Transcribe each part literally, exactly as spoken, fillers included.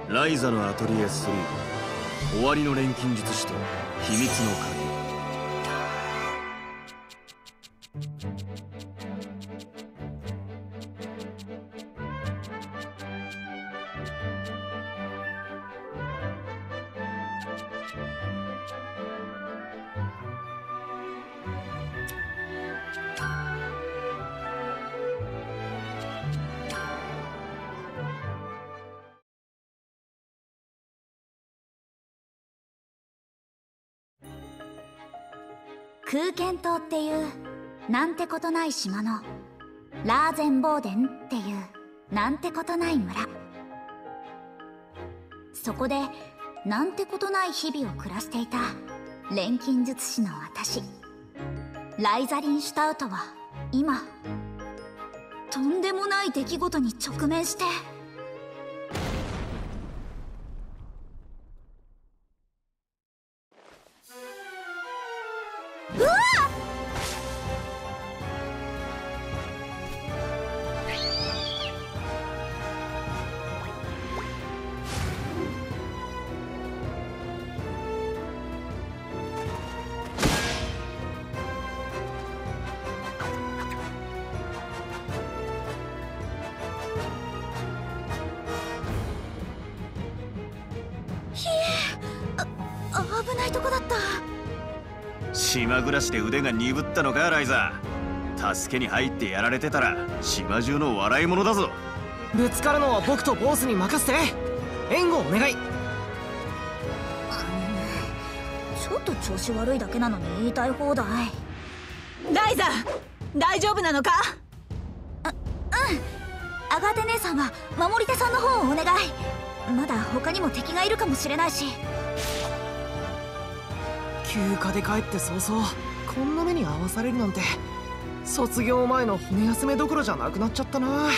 ライザのアトリエスリー、終わりの錬金術師と秘密の鍵。 空間島っていうなんてことない島のラーゼンボーデンっていうなんてことない村、そこでなんてことない日々を暮らしていた錬金術師の私ライザリン・シュタウトは今とんでもない出来事に直面して、うわっ！ひえ、あ、危ないとこだった。 島暮らしで腕が鈍ったのかライザー。助けに入ってやられてたら島中の笑い者だぞ。 ぶつかるのは僕とボスに任せて。援護お願い。 ちょっと調子悪いだけなのに言いたい放題。 ライザ大丈夫なのか？ あ、うん。アガーテ姉さんは守り手さんの方をお願い。まだ他にも敵がいるかもしれないし。 休暇で帰って早々こんな目に遭わされるなんて、卒業前の骨休めどころじゃなくなっちゃったな。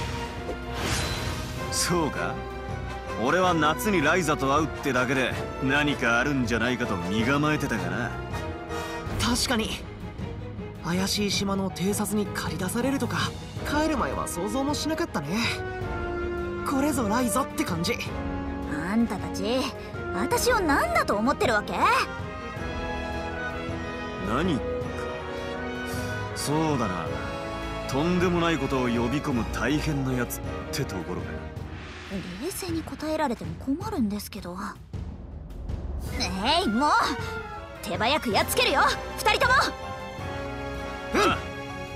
そうか、俺は夏にライザと会うってだけで何かあるんじゃないかと身構えてたがな。 確かに怪しい島の偵察に駆り出されるとか帰る前は想像もしなかったね。これぞライザって感じ。 あんたたち私を何だと思ってるわけ？ 何か、そうだな、とんでもないことを呼び込む大変なやつってところか。 冷静に答えられても困るんですけど。えい、もう手早くやっつけるよ二人とも。 うん。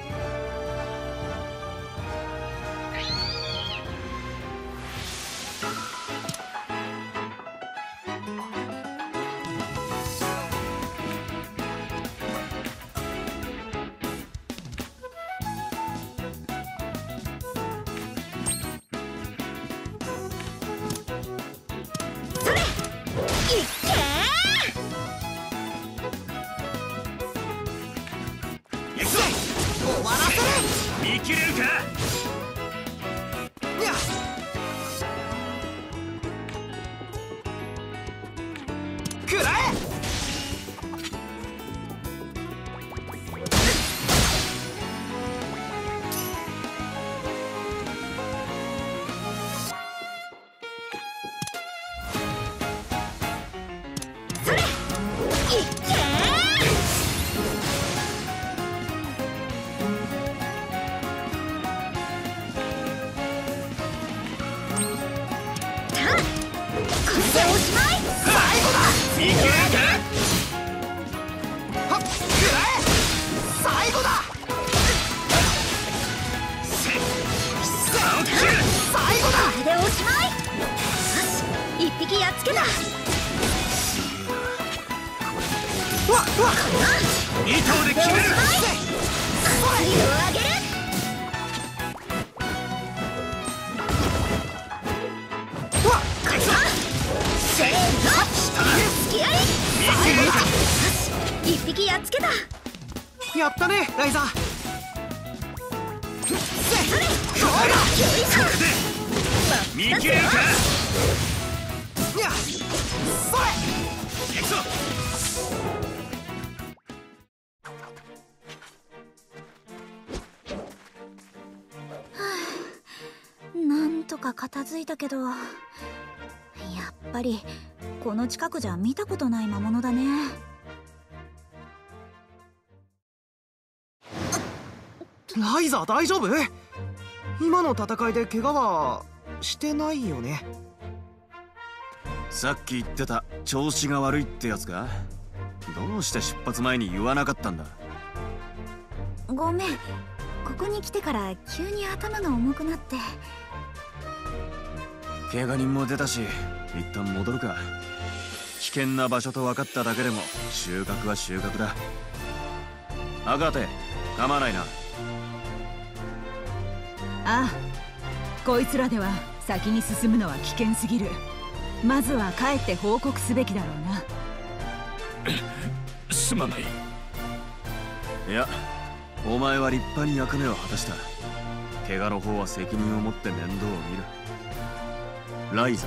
見切れるか？ にゃっ！くらえ！ それ！いっけー！おしまい。最後だ。 見切れるか？ はっ、くらえ！最後だ。最後だ。 これでおしまい。よし、一匹やっつけた。 わっわっ、 に頭で決める。 足を上げる。せーの、突き合い。一匹やっつけた。 やったねライザ。 それ、ほら、よいしょ。 見切れるか？ にゃっ、それ。 行くぞ。 なんとか片付いたけど、 ぱりこの近くじゃ見たことない魔物だね。 ライザー大丈夫？今の戦いで怪我はしてないよね？ さっき言ってた調子が悪いってやつか？どうして出発前に言わなかったんだ？ ごめん、ここに来てから急に頭が重くなって。 怪我人も出たし一旦戻るか。危険な場所と分かっただけでも収穫は収穫だ。アガテ、構わないな。 ああ、こいつらでは先に進むのは危険すぎる。まずは帰って報告すべきだろうな。 すまない。 いや、お前は立派に役目を果たした。怪我の方は責任を持って面倒を見る。ライザ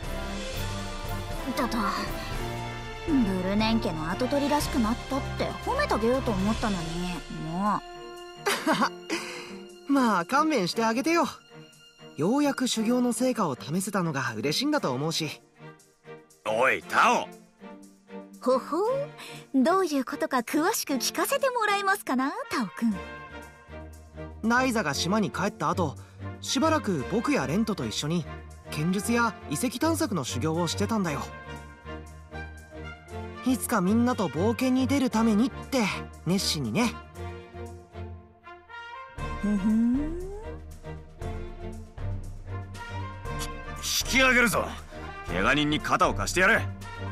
だとブルネン家の跡取りらしくなったって褒めてあげようと思ったのに、もうまあ勘弁してあげてよ。ようやく修行の成果を試せたのが嬉しいんだと思うし。 おいタオ。 ほほう、どういうことか詳しく聞かせてもらえますかな、タオくん。 ライザが島に帰った後、しばらく僕やレントと一緒に剣術や遺跡探索の修行をしてたんだよ。いつかみんなと冒険に出るためにって熱心にね。 ふふん。 引き上げるぞ。怪我人に肩を貸してやれ。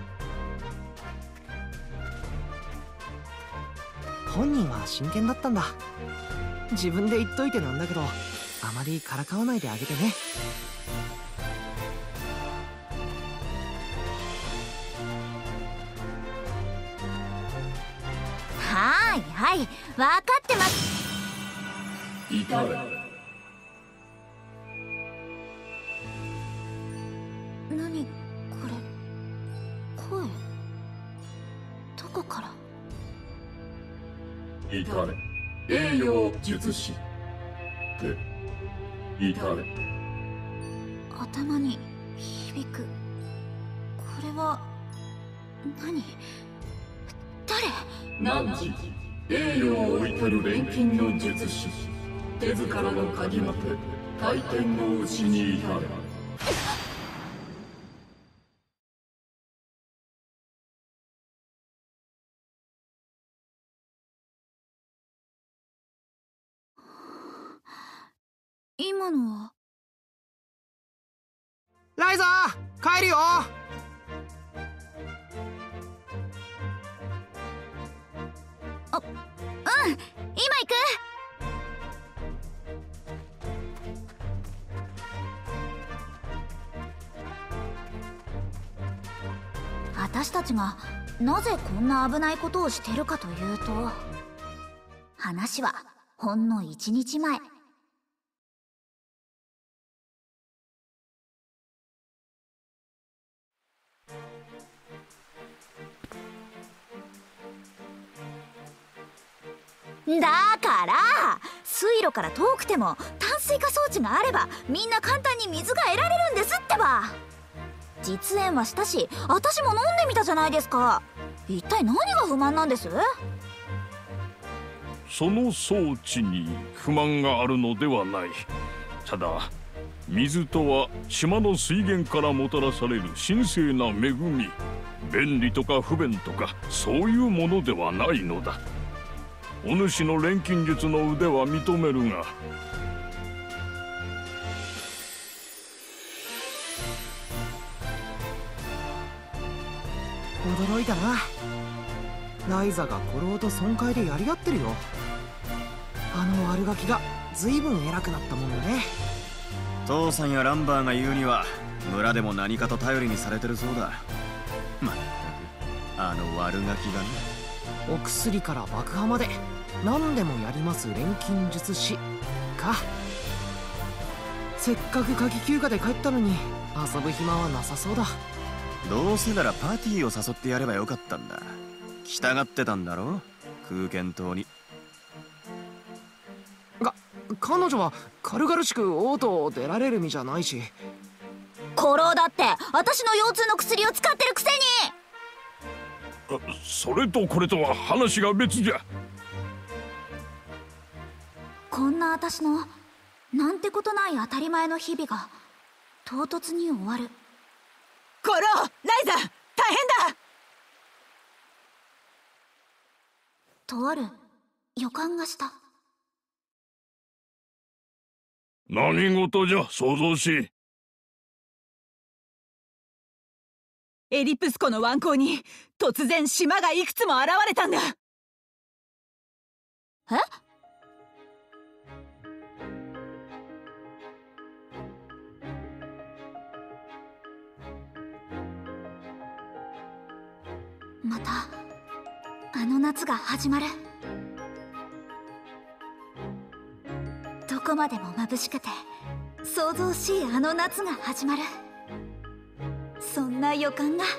本人は真剣だったんだ。自分で言っといてなんだけど、あまりからかわないであげてね。 はいはい、分かってます。 いたれ。 何これ、声どこから？ いたれ。栄養術師でいたれ。 頭に響く。これは何？誰？ 汝、栄養を至る錬金の術師、手塚の鍵まて回転の牛に至れ。 今のは？ ライザー帰るよ。 あ、うん、今行く。私たちがなぜこんな危ないことをしてるかというと、話はほんの一日前。だから水路から遠くても淡水化装置があればみんな簡単に水が得られるんですってば。実演はしたし、私も飲んでみたじゃないですか。一体何が不満なんです？ その装置に不満があるのではない。ただ水とは島の水源からもたらされる神聖な恵み、便利とか不便とかそういうものではないのだ。お主の錬金術の腕は認めるが、 驚いたな。ライザが古老と損壊でやり合ってるよ。あの悪ガキが随分偉くなったもんだね。 父さんやランバーが言うには村でも何かと頼りにされてるそうだ。まったくあの悪ガキがね。 お薬から爆破まで何でもやります錬金術師か。せっかく夏季休暇で帰ったのに遊ぶ暇はなさそうだ。 どうせならパーティーを誘ってやればよかったんだ。来たがってたんだろ、空間島に。 が彼女は軽々しく王都を出られる身じゃないし。 古老だって私の腰痛の薬を使ってるくせに。 それとこれとは話が別じゃ。 こんな私のなんてことない当たり前の日々が唐突に終わる。 コロライザ、大変だ。 とある予感がした。 何事じゃ、想像し。 エディプス湖の湾口に突然島がいくつも現れたんだ。 え？またあの夏が始まる。どこまでも眩しくて想像しいあの夏が始まる。そんな予感が。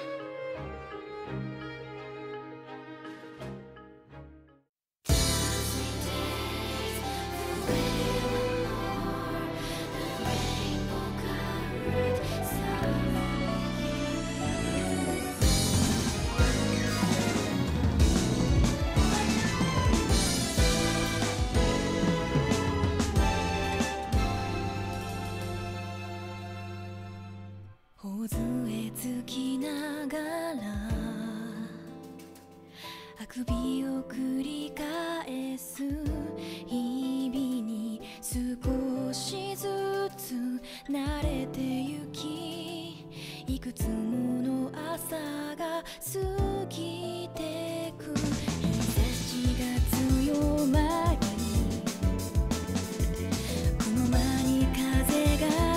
頬杖つきながらあくびを繰り返す日々に少しずつ慣れてゆき、いくつもの朝が過ぎてく。日差しが強まり雲間に風が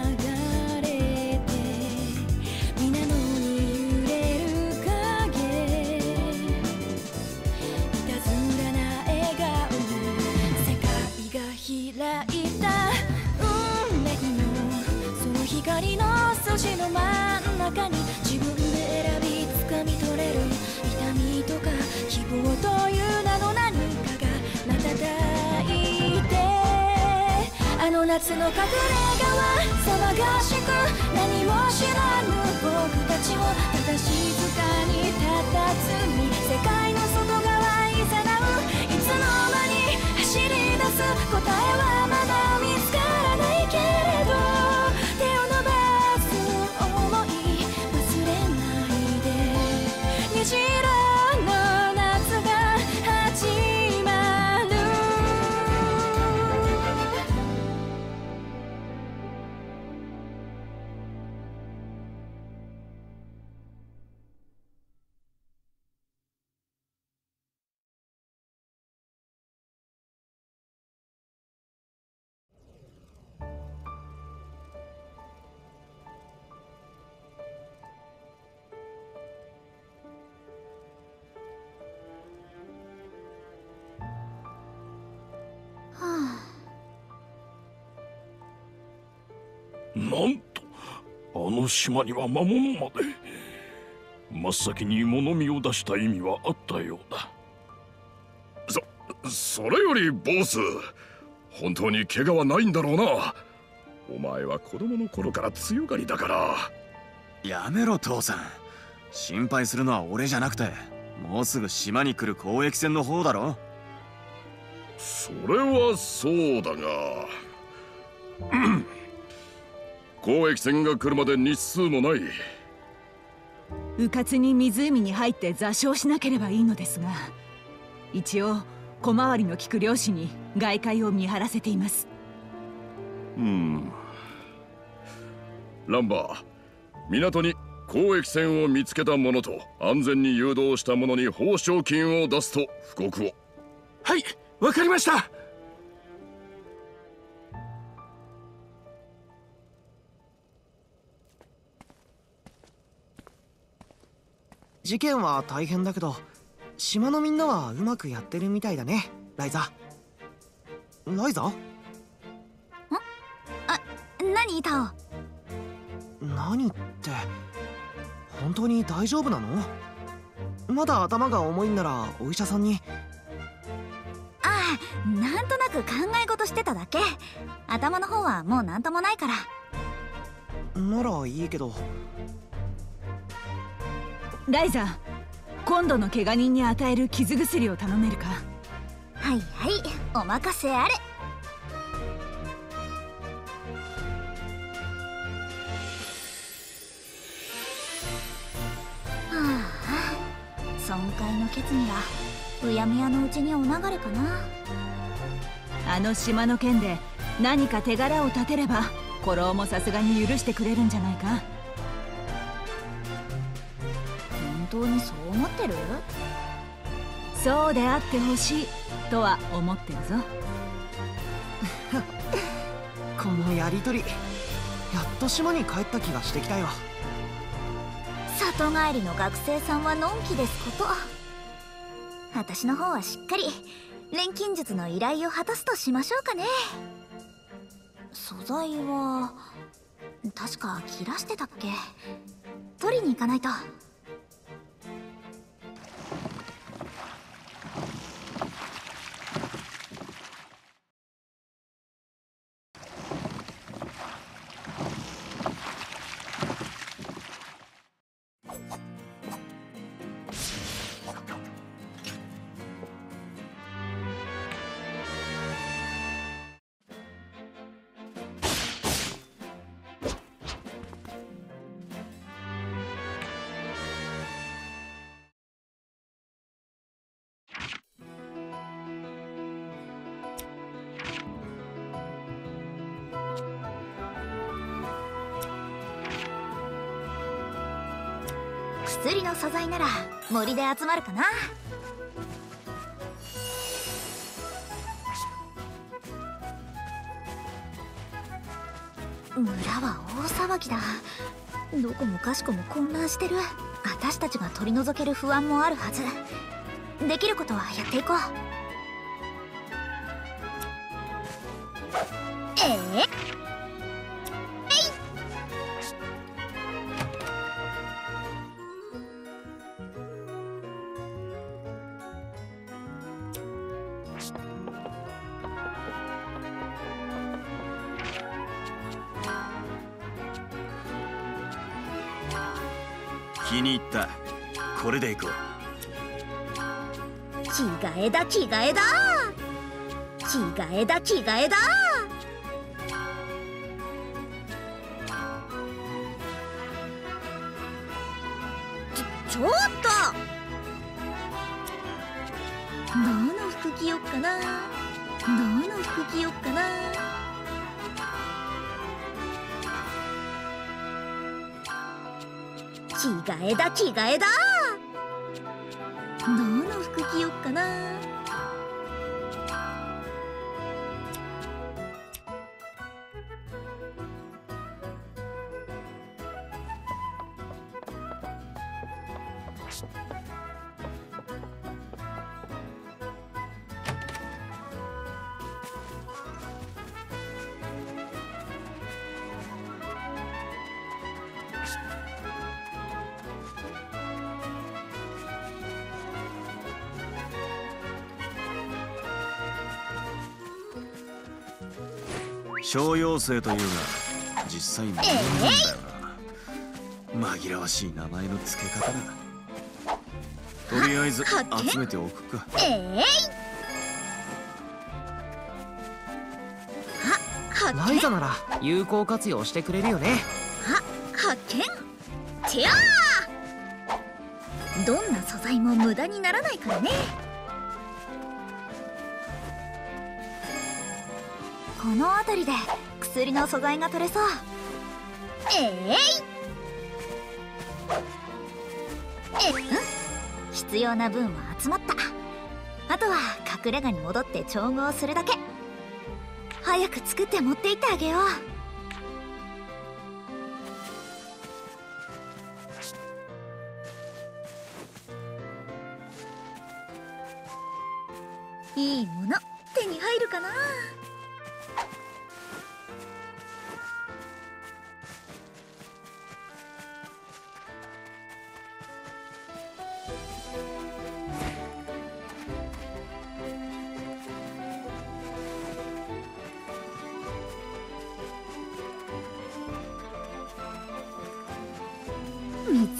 光の筋の真ん中に自分で選び掴み取れる痛みとか希望という名の何かがまた抱いて、あの夏の隠れ家は騒がしく何も知らぬ僕たちをただ静かに佇み、世界の外側いざなういつの間に走り出す答えはまだ見つからないけれど、虹色の夏が始まる。 なんとあの島には魔物まで。真っ先に物見を出した意味はあったようだ。 そそれよりボス、本当に怪我はないんだろうな。お前は子供の頃から強がりだから。 やめろ父さん、心配するのは俺じゃなくてもうすぐ島に来る交易船の方だろ。 それはそうだが交易船が来るまで日数もない。 迂闊に湖に入って座礁しなければいいのですが、一応小回りの利く漁師に外海を見張らせています。 うん。ランバー、港に交易船を見つけた者と安全に誘導した者に報奨金を出すと布告を。 はい、わかりました。 事件は大変だけど島のみんなはうまくやってるみたいだね。ライザライザん？ あ、何タオ。何って本当に大丈夫なの？まだ頭が重いんならお医者さんに。 ああ、なんとなく考え事してただけ。頭の方はもうなんともないから。 ならいいけど。 ライザ、今度の怪我人に与える傷薬を頼めるか。 はいはい、お任せあれ。はあ、損壊の決議はうやむやのうちにお流れかな。 あの島の件で何か手柄を立てれば古老もさすがに許してくれるんじゃないか。 本当にそう思ってる？ そうであってほしいとは思ってるぞ。 このやりとり、やっと島に帰った気がしてきたよ。 里帰りの学生さんはのんきですこと。私の方はしっかり錬金術の依頼を果たすとしましょうかね。素材は確か切らしてたっけ？取りに行かないと。薬の素材なら森で集まるかな。村は大騒ぎだ。どこもかしこも混乱してる。私たちが取り除ける不安もあるはず。できることはやっていこう。ええ気に入った。これでいこう。 着替えだ着替えだ着替えだ着替えだ。ちょちょっと、どの服着よっかな、どの服着よっかな。着替えだ着替えだ。どの服着よっかな。 小妖精というが実際人間なんだよな。紛らわしい名前の付け方だ。とりあえず集めておくか。 ええー、はライザなら有効活用してくれるよね。 は発見。てやー、どんな素材も無駄にならないからね。この辺りで薬の素材が取れそう。ええー、えん必要な分は集まった。あとは隠れ家に戻って調合するだけ。早く作って持って行ってあげよう。いいもの手に入るかな。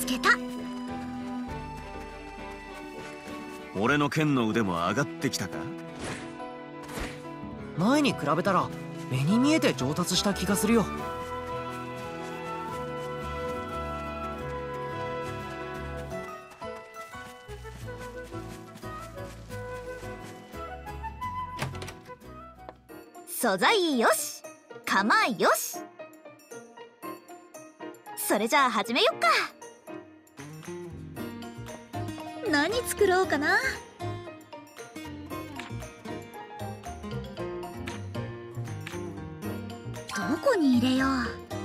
つけた。 俺の剣の腕も上がってきたか？ 前に比べたら目に見えて上達した気がするよ。 素材よし、構よし。それじゃあ始めよっか。何作ろうかな。どこに入れよう。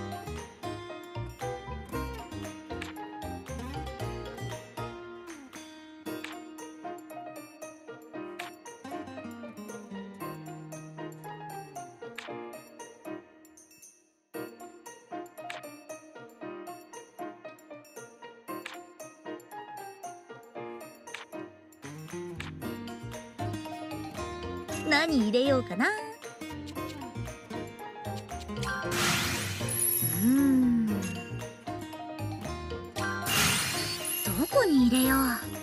何入れようかな。うーん、どこに入れよう。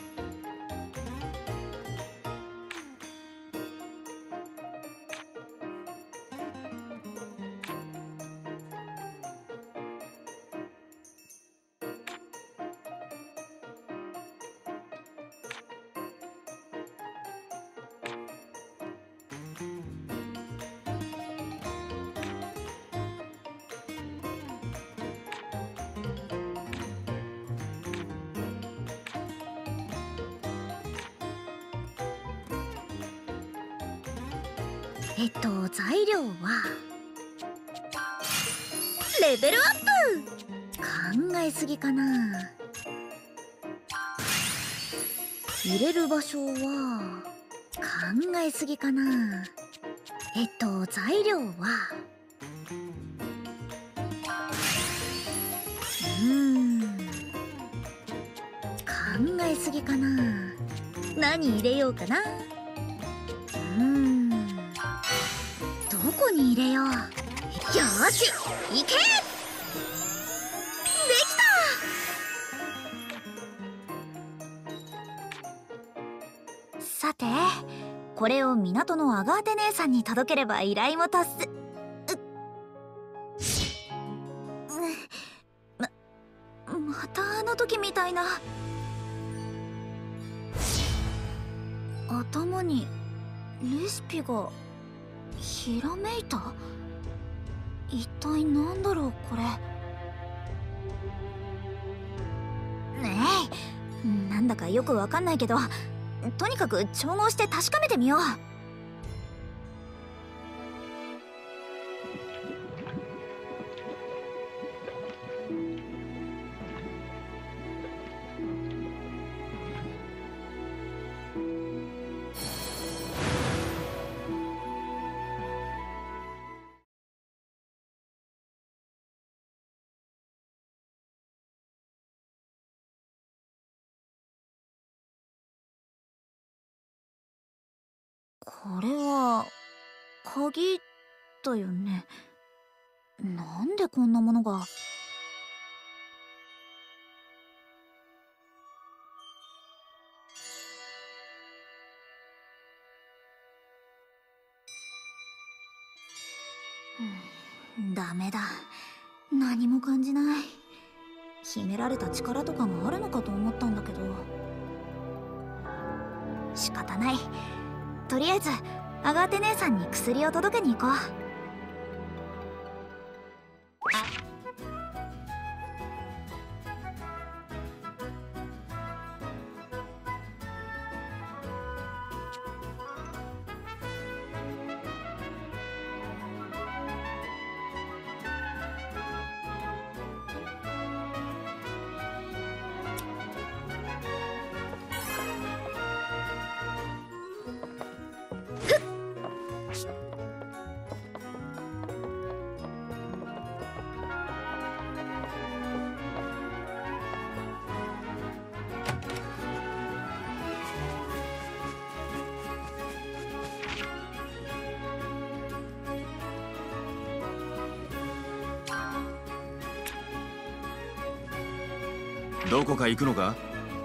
えっと材料はレベルアップ。考えすぎかな。入れる場所は考えすぎかな。えっと材料はうーん考えすぎかな。何入れようかな。うーんどこに入れよう。よーし、いけ。できた。さてこれを港のアガーテ姉さんに届ければ依頼も達す。ままたあの時みたいな。頭にレシピがひらめいた。一体なんだろうこれ。ねえ、なんだかよくわかんないけど、とにかく調合して確かめてみよう。これは鍵だよね。なんでこんなものが。ダメだ、何も感じない。秘められた力とかがあるのかと思ったんだけど。仕方ない。とりあえずアガーテ姉さんに薬を届けに行こう。 どこか行くのか？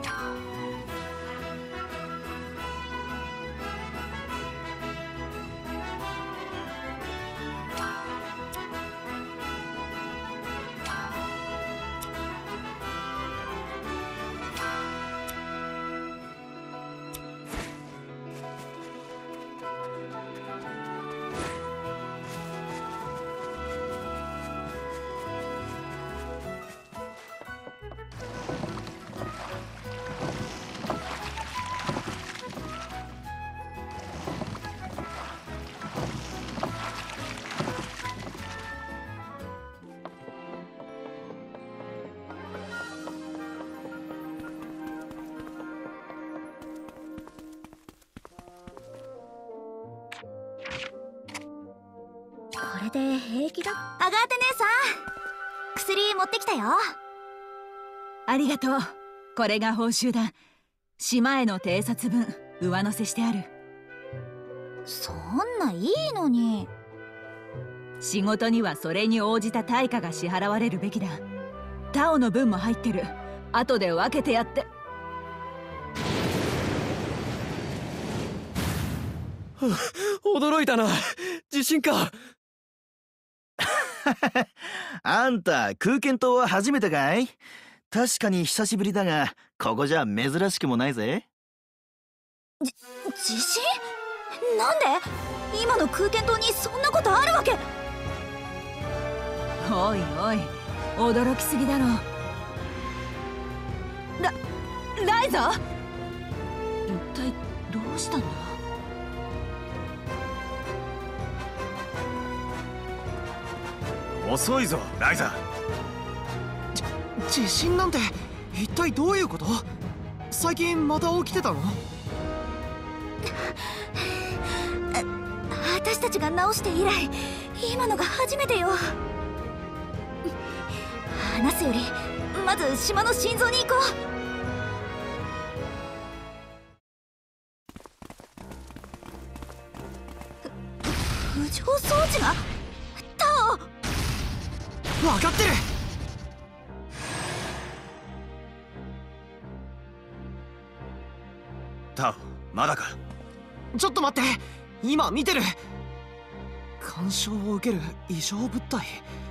これで平気だ。アガーテ姉さん、薬持ってきたよ。 ありがとう。これが報酬だ。島への偵察分上乗せしてある。 そんないいのに。 仕事にはそれに応じた対価が支払われるべきだ。タオの分も入ってる。後で分けてやって。 驚いたな。地震か。 あんた空間島は初めてかい？確かに久しぶりだが、ここじゃ珍しくもないぜ。 じ地震？なんで？今の空間島にそんなことあるわけ？ おいおい、驚きすぎだろ。ラライザ？一体どうしたんだ？ 遅いぞライザ。 地震なんて一体どういうこと？最近また起きてたの？ 私たちが直して以来今のが初めてよ。話すよりまず島の心臓に行こう。浮上装置がタオ。 分かってる。 タオ、まだか？ ちょっと待って、今見てる。干渉を受ける異常物体。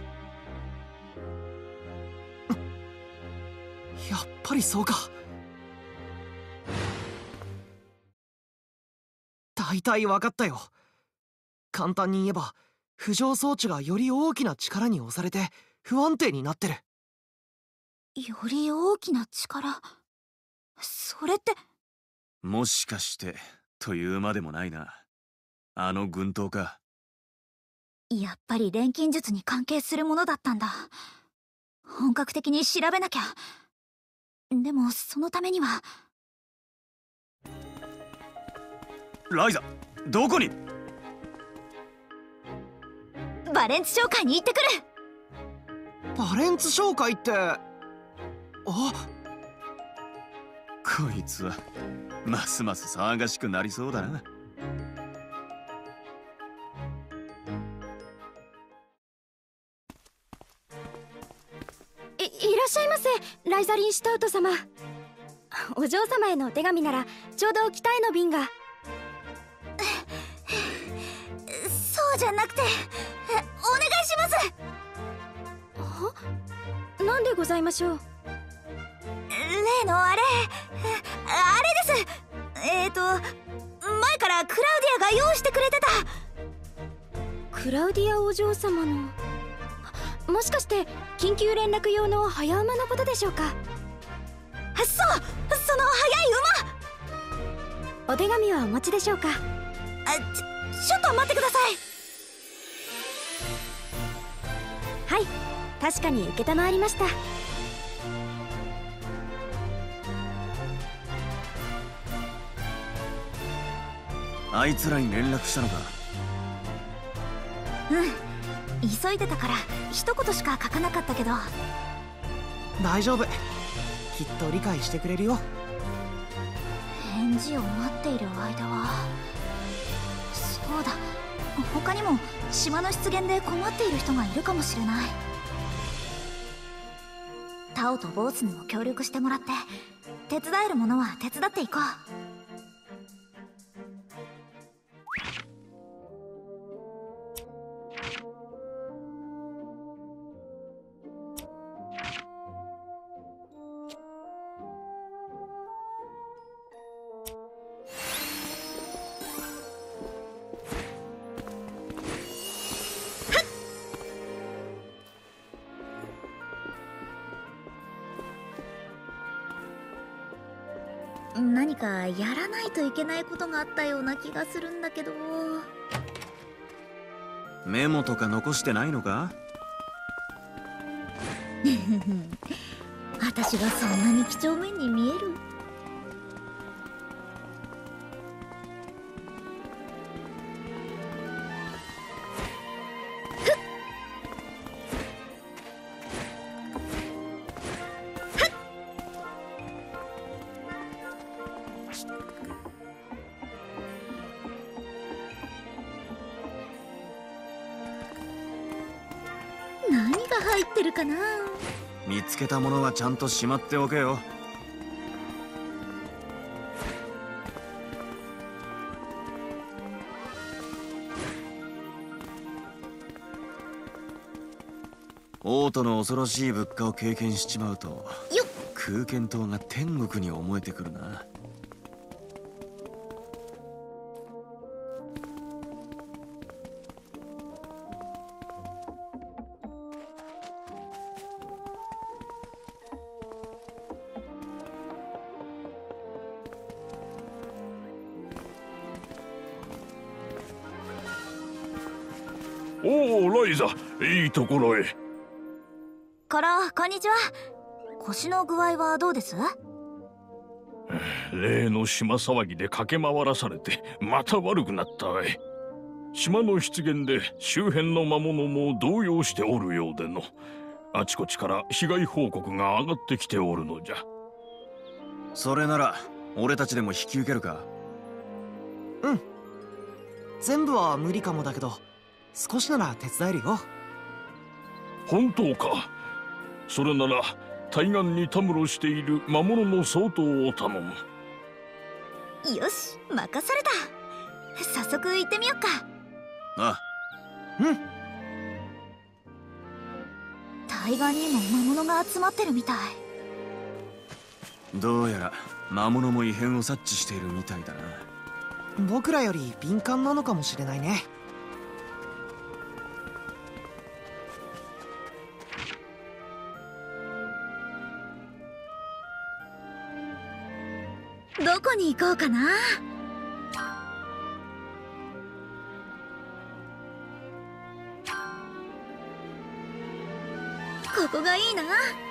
やっぱりそうか。大体分かったよ。簡単に言えば浮上装置がより大きな力に押されて不安定になってる。 より大きな力？それって。 もしかしてというまでもないな。あの軍刀か。 やっぱり錬金術に関係するものだったんだ。本格的に調べなきゃ。でもそのためには。 ライザ、どこに？ バレンツ商会に行ってくる。 バレンツ商会って。あ、 こいつはますます騒がしくなりそうだな。 い, いらっしゃいませ、ライザリン・シュタウト様。お嬢様へのお手紙ならちょうど北への便が。 そうじゃなくて、お願いします。 は？なんでございましょう。 例のあれ、あれです。えーと前からクラウディアが用意してくれてた。 クラウディアお嬢様の。もしかして緊急連絡用の早馬のことでしょうか。 そう、その速い馬。お手紙はお持ちでしょうか。 あ、ちょ、ちょっと待ってください。はい、確かに承りました。 あいつらに連絡したのか？ うん、急いでたから一言しか書かなかったけど。 大丈夫、きっと理解してくれるよ。 返事を待っている間は。そうだ、他にも島の出現で困っている人がいるかもしれない。 タオとボースにも協力してもらって、手伝えるものは手伝っていこう。何かやらないといけないことがあったような気がするんだけど。 メモとか残してないのか？ 私がそんなに几帳面に見える？何が入ってるかな？ 見つけたものはちゃんとしまっておけよ。王都の恐ろしい物価を経験しちまうと、空間島が天国に思えてくるな。 おお、ライザ、いいところへ。 コロ、こんにちは。腰の具合はどうです？ 例の島騒ぎで駆け回らされてまた悪くなったわい。島の出現で周辺の魔物も動揺しておるようでの、あちこちから被害報告が上がってきておるのじゃ。 それなら俺たちでも引き受けるか？ うん、全部は無理かもだけど少しなら手伝えるよ。 本当か？それなら対岸にたむろしている魔物の総統を頼む。 よし、任された。早速行ってみよっか。 ああ、 うん。 対岸にも魔物が集まってるみたい。 どうやら魔物も異変を察知しているみたいだな。 僕らより敏感なのかもしれないね。 どこに行こうかな。ここがいいな。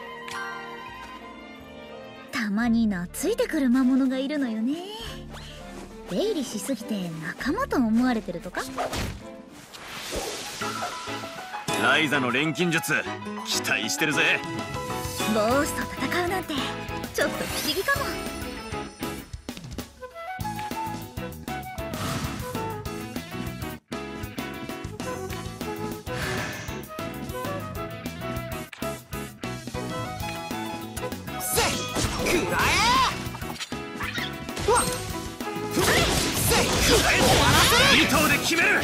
たまに懐いてくる魔物がいるのよね。出入りしすぎて仲間と思われてるとか。 ライザの錬金術期待してるぜ。 ボースと戦うなんてちょっと不思議かも。 に頭で決める。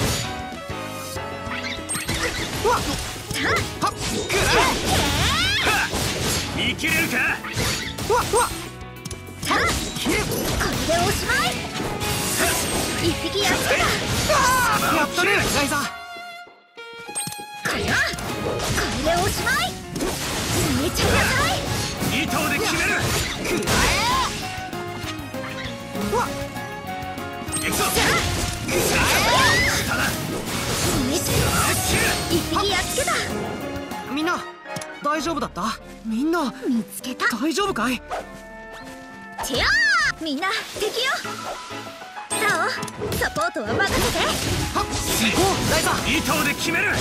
見切れるか？ わっわっ、さあこれでおしまい。一匹やっつけた。 やったね、ライザ。 これはこれでおしまい。逃げちゃいなさい。 に頭で決める。 わっ、 行くぞ。 一匹やっつけた。 みんな大丈夫だった？みんな見つけた。 大丈夫かい？ チアー、みんな敵よ。ザオ、サポートは任せて。 はっ、行こうライザ。 に頭で決める。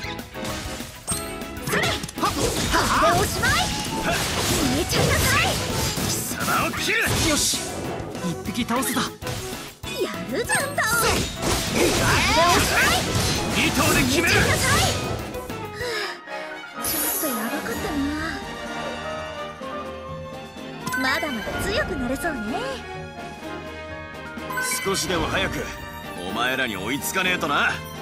それ、はっ、これでおしまい。逃げちゃいなさい。 貴様を切る。 よし、一匹倒せた。 やるじゃん、ザオ。これでおしまい。 に頭で決める。 ちょっとやばかったな。 まだまだ強くなれそうね。 少しでも早くお前らに追いつかねえとな。